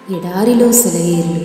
ఎడారిలో సెలయేర్లు.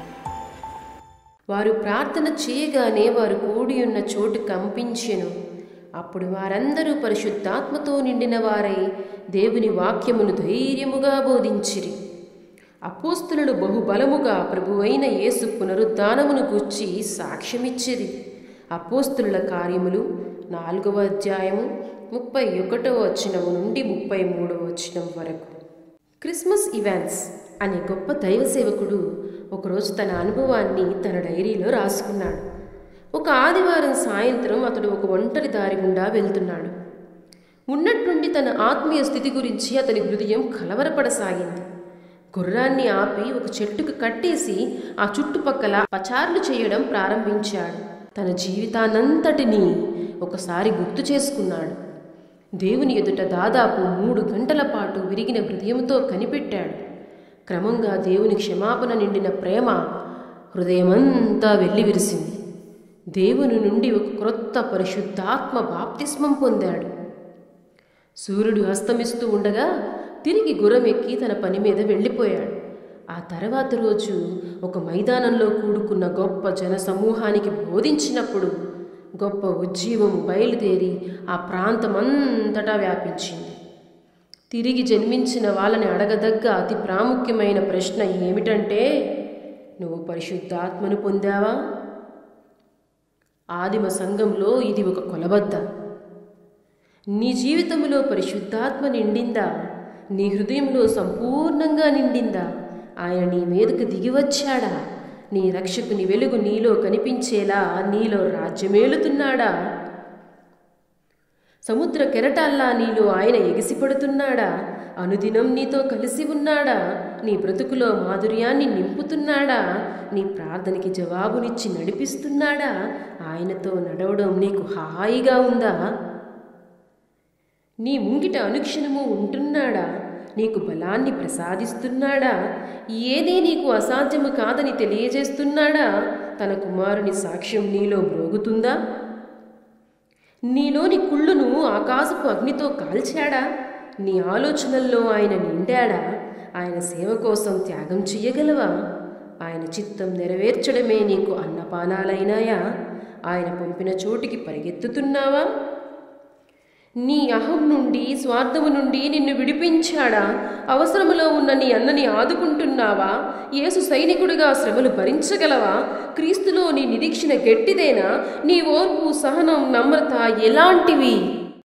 వారు ప్రార్థన చేయగానే వారు కూడి ఉన్న చోటు కంపించెను. అప్పుడు వారందరూ పరిశుద్ధాత్మతో నిండిన వారై దేవుని వాక్యమును ధైర్యముగా బోధించిరి. అపోస్తలులు బహుబలముగా ప్రభువైన యేసు పునరుద్ధానమును గూర్చి సాక్ష్యమిచ్చిరి. అపోస్తలుల కార్యములు 4వ అధ్యాయము 31వ వచనము నుండి 33వ వచనం వరకు. క్రిస్మస్ ఇవాన్స్ అనే గొప్ప దైవ సేవకుడు ఒకరోజు తన అనుభవాన్ని తన డైరీలో రాసుకున్నాడు. ఒక ఆదివారం సాయంత్రం అతడు ఒక ఒంటరి దారి గుండా వెళ్తున్నాడు. ఉన్నట్టుండి తన ఆత్మీయ స్థితి గురించి అతని హృదయం కలవరపడసాగింది. గుర్రాన్ని ఆపి ఒక చెట్టుకు కట్టేసి ఆ చుట్టుపక్కల పచార్లు చేయడం ప్రారంభించాడు. తన జీవితాన్నంతటినీ ఒకసారి గుర్తు చేసుకున్నాడు. దేవుని ఎదుట దాదాపు 3 గంటల పాటు విరిగిన హృదయంతో కనిపెట్టాడు. క్రమంగా దేవుని క్షమాపణ నిండిన ప్రేమ హృదయమంతా వెల్లివిరిసింది. దేవుని నుండి ఒక క్రొత్త పరిశుద్ధాత్మ బాప్తిస్మం పొందాడు. సూర్యుడు అస్తమిస్తూ ఉండగా తిరిగి గుర్రం ఎక్కి తన పని మీద వెళ్ళిపోయాడు. ఆ తర్వాత రోజు ఒక మైదానంలో కూడుకున్న గొప్ప జన సమూహానికి బోధించినప్పుడు గొప్ప ఉజ్జీవం బయలుదేరి ఆ ప్రాంతమంతటా వ్యాపించింది. తిరిగి జన్మించిన వాళ్ళని అడగదగ్గ అతి ప్రాముఖ్యమైన ప్రశ్న ఏమిటంటే, నువ్వు పరిశుద్ధాత్మను పొందావా? ఆదిమ సంఘంలో ఇది ఒక కొలబద్ద. నీ జీవితంలో పరిశుద్ధాత్మ నిండిందా? నీ హృదయంలో సంపూర్ణంగా నిండిందా? ఆయన నీ మీదకు దిగివచ్చాడా? నీ రక్షకుని వెలుగు నీలో కనిపించేలా నీలో రాజ్యమేలుతున్నాడా? సముద్ర కెరటాల్లా నీలో ఆయన ఎగిసిపడుతున్నాడా? అనుదినం నీతో కలిసి ఉన్నాడా? నీ బ్రతుకులో మాధుర్యాన్ని నింపుతున్నాడా? నీ ప్రార్థనకి జవాబునిచ్చి నడిపిస్తున్నాడా? ఆయనతో నడవడం నీకు హాయిగా ఉందా? నీ ముంగిట అనుక్షణము ఉంటున్నాడా? నీకు బలాన్ని ప్రసాదిస్తున్నాడా? ఏదీ నీకు అసాధ్యము కాదని తెలియజేస్తున్నాడా? తన కుమారుని సాక్ష్యం నీలో మ్రోగుతుందా? నీలోని కుళ్ళును ఆకాశపు అగ్నితో కాల్చాడా? నీ ఆలోచనల్లో ఆయన నిండాడా? ఆయన సేవ కోసం త్యాగం చెయ్యగలవా? ఆయన చిత్తం నెరవేర్చడమే నీకు అన్నపానాలైనాయా? ఆయన పంపిన చోటికి పరిగెత్తుతున్నావా? నీ అహం నుండి స్వార్థము నుండి నిన్ను విడిపించాడా? అవసరములో ఉన్న నీ అన్నని ఆదుకుంటున్నావా? యేసు సైనికుడిగా శ్రమలు భరించగలవా? క్రీస్తులో నీ నిరీక్షణ గట్టిదేనా? నీ ఓర్పు, సహనం, నమ్రత ఎలాంటివి?